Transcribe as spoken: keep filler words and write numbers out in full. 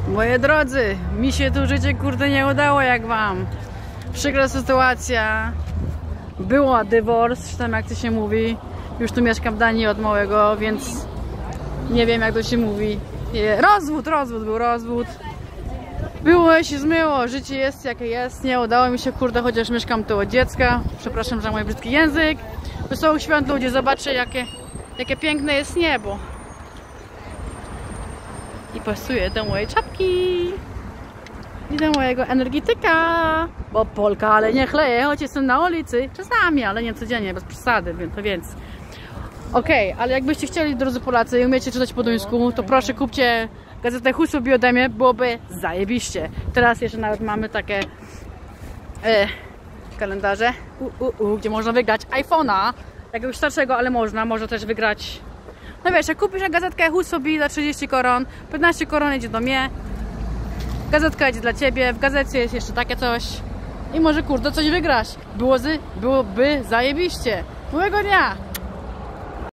Moje drodzy, mi się tu życie kurde nie udało jak wam. Przykra sytuacja. Była dywors, czy tam jak to się mówi. Już tu mieszkam w Danii od małego, więc nie wiem jak to się mówi. Rozwód, rozwód był rozwód. Było się zmyło, życie jest jakie jest. Nie udało mi się kurde, chociaż mieszkam tu od dziecka. Przepraszam za mój brzydki język. Wesołych świąt ludzie, zobaczcie jakie, jakie piękne jest niebo. I pasuje do mojej czapki i do mojego energetyka, bo Polka, ale nie chleję, choć jestem na ulicy czasami, ale nie codziennie, bez przesady, więc to więc okej, okay, ale jakbyście chcieli, drodzy Polacy, i umiecie czytać po duńsku, to proszę kupcie gazetę Husubi ode mnie, byłoby zajebiście. Teraz jeszcze nawet mamy takie e, kalendarze, u, u, u, gdzie można wygrać iPhone'a, jakiegoś starszego, ale można, można też wygrać. No wiesz, jak kupisz gazetkę Husubi za trzydzieści koron, piętnaście koron idzie do mnie, gazetka idzie dla ciebie, w gazecie jest jeszcze takie coś i może kurde coś wygrasz. Byłoby, byłoby zajebiście. Miłego dnia!